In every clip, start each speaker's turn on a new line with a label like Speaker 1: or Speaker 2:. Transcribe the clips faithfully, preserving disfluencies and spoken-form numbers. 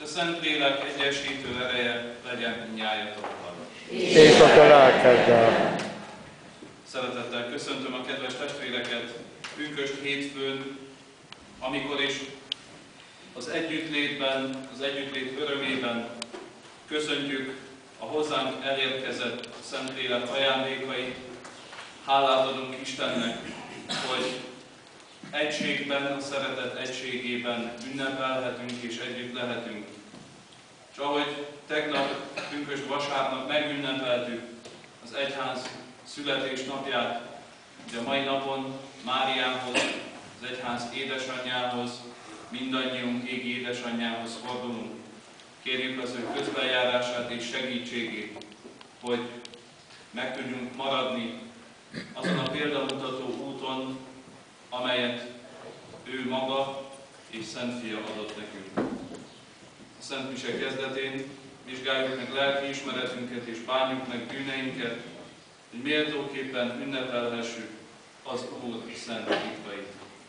Speaker 1: Szentlélek egyesítő ereje legyen mindnyájatokkal.
Speaker 2: És a te lelkeddel.
Speaker 1: Szeretettel köszöntöm a kedves testvéreket pünkösd hétfőn, amikor is az együttlétben, az együttlét örömében köszöntjük a hozzánk elérkezett Szentlélek ajándékait. Hálát adunk Istennek, hogy egységben, a szeretet egységében ünnepelhetünk és együtt lehetünk. És ahogy tegnap, pünkösd vasárnap megünnepeltük az egyház születésnapját, de a mai napon Máriához, az egyház édesanyjához, mindannyiunk égi édesanyjához fordulunk. Kérjük az ő közbenjárását és segítségét, hogy meg tudjunk maradni azon a példamutató úton, amelyet ő maga és Szent Fia adott nekünk. A Szent Mise kezdetén vizsgáljuk meg lelkiismeretünket és bánjuk meg bűneinket, hogy méltóképpen ünnepelhessük az Úr szent titkait.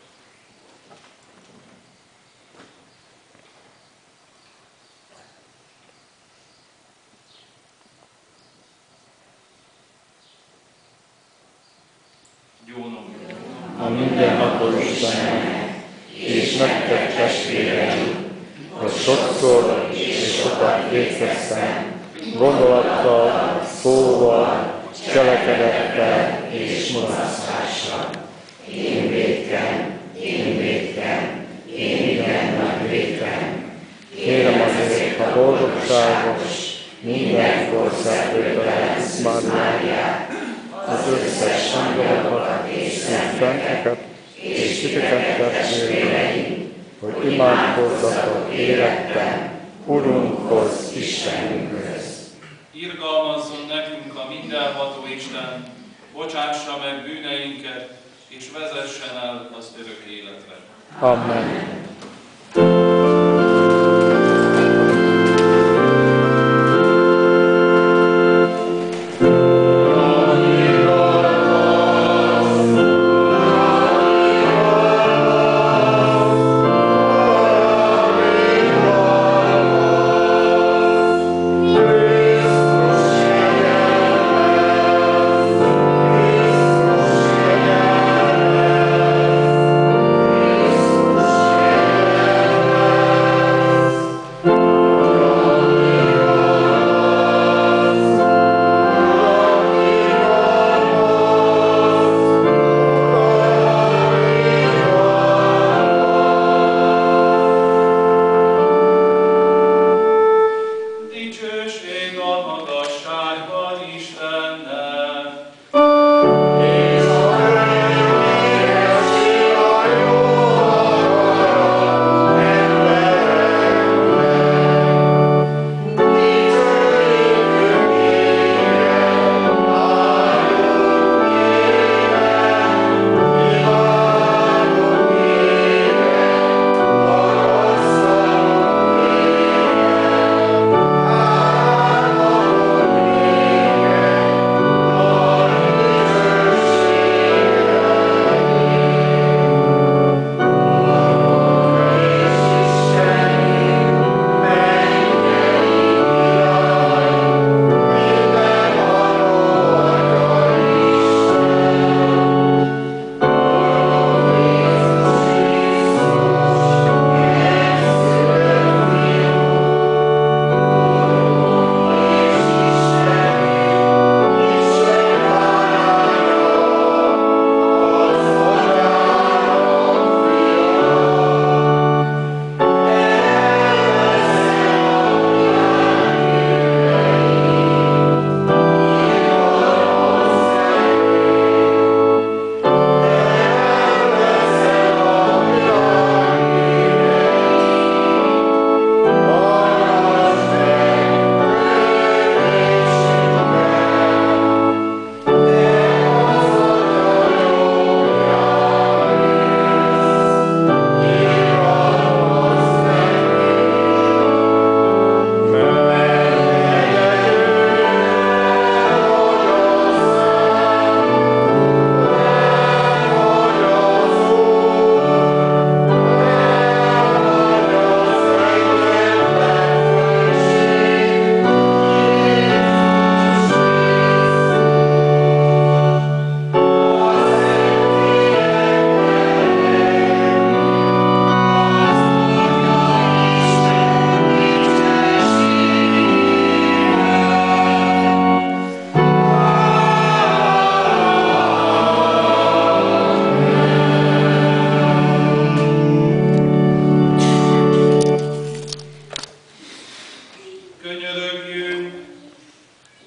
Speaker 1: Gyónom.
Speaker 2: A mindenható Istennek, és nektek testvéreim, hogy sokszor és sokat vétkeztem, gondolattal, szóval, cselekedettel és mulasztással. Én vétkem, én vétkem, én igen nagy vétkem. Kérem azért a boldogságos, mindenkor szervőtelen Máriát, az összes angolokat és szenteket, és titeket testvéreim, hogy imádkozzatok életben, Urunkhoz, Istenünkhöz.
Speaker 1: Irgalmazzon nekünk a mindenható Isten, bocsássa meg bűneinket, és vezessen el az örök életre.
Speaker 2: Amen.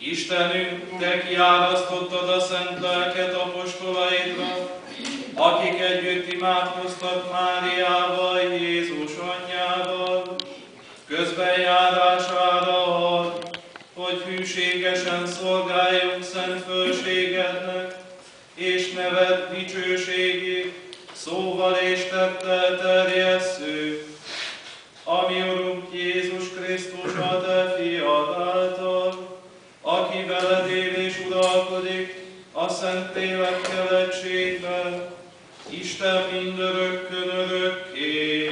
Speaker 1: Istenünk, Te kiárasztottad a szent lelket apostolaidra, akik együtt imádkoztak Máriával, Jézus anyjával, közbenjárására ad, hogy hűségesen szolgáljunk szent fölségednek, és neved dicsőségét szóval és tettel terjesszük, ami Urunk Jézus Krisztus a Te fiad által, aki veled él és uralkodik a Szentlélekkel egységben, Isten mindörökkön örökké.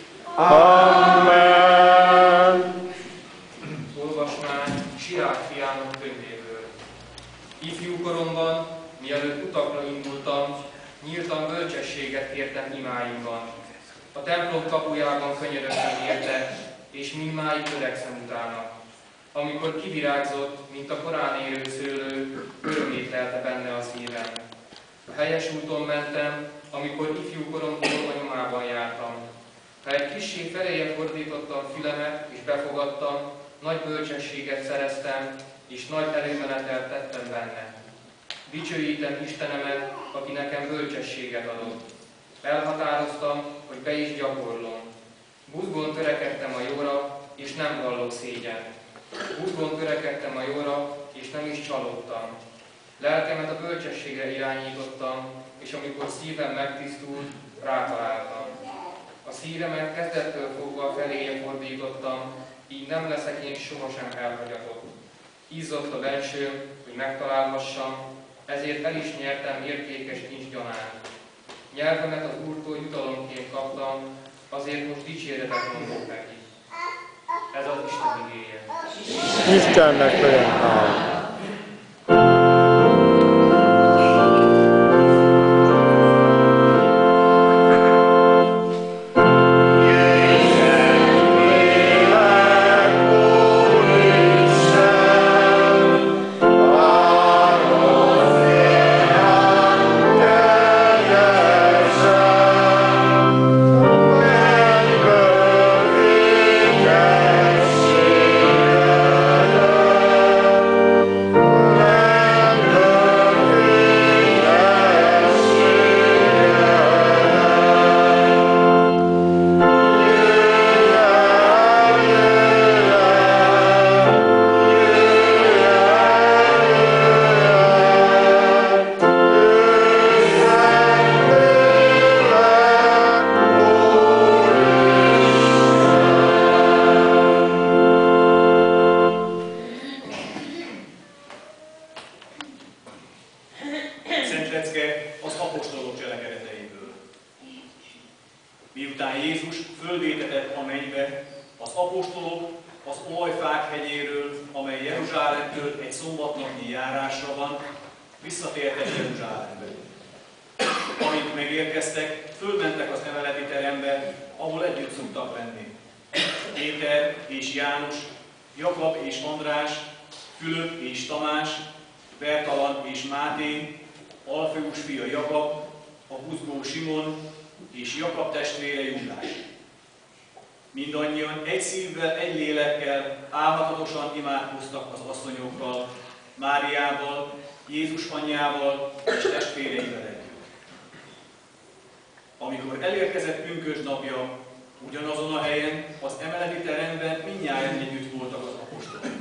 Speaker 2: Amen.
Speaker 3: Olvasmány Sirák fiának könyvéből. Ifjúkoromban, mielőtt utakra indultam, nyíltan bölcsességet kértem imáimban. A templom kapujában könyörögtem érte, és mindmáig törekszem utána. Amikor kivirágzott, mint a korán érő szőlő, örömét lelte benne a szívem. A helyes úton mentem, amikor ifjúkoromból a nyomában jártam. Ha egy kissé feléje fordítottam fülemet, és befogadtam, nagy bölcsességet szereztem, és nagy előmenetelt tettem benne. Dicsőítem Istenemet, aki nekem bölcsességet adott. Elhatároztam, hogy be is gyakorlom. Buzgón törekedtem a jóra, és nem vallok szégyen. Buzgón törekedtem a jóra, és nem is csalódtam. Lelkemet a bölcsességre irányítottam, és amikor szívem megtisztult, rátaláltam. A szívemet kezdettől fogva feléje fordítottam, így nem leszek én sohasem elhagyatott. Izzott a bensőm, hogy megtalálhassam, ezért el is nyertem értékes kincs gyanánt. Nyelvemet az Úrtól jutalomként kaptam, azért most dicséretet mondok neki. Ez az Isten igéje.
Speaker 2: Istennek legyen hála.
Speaker 4: Miután Jézus fölvétetett a mennybe, az apostolok az olajfák hegyéről, amely Jeruzsálemtől egy szombatnapnyi járásra van, visszatértek Jeruzsálembe. Amint megérkeztek, fölmentek az emeleti terembe, ahol együtt szoktak lenni. Péter és János, Jakab és András, Fülöp és Tamás, Bertalan és Máté, Alfeus fia Jakab, a buzgó Simon és Jakab testvére Júdás. Mindannyian egy szívvel, egy lélekkel, álhatatosan imádkoztak az asszonyokkal, Máriával, Jézus anyjával és testvéreivel együtt. Amikor elérkezett pünkösd napja, ugyanazon a helyen, az emeleti teremben mindnyájan együtt voltak az apostolok.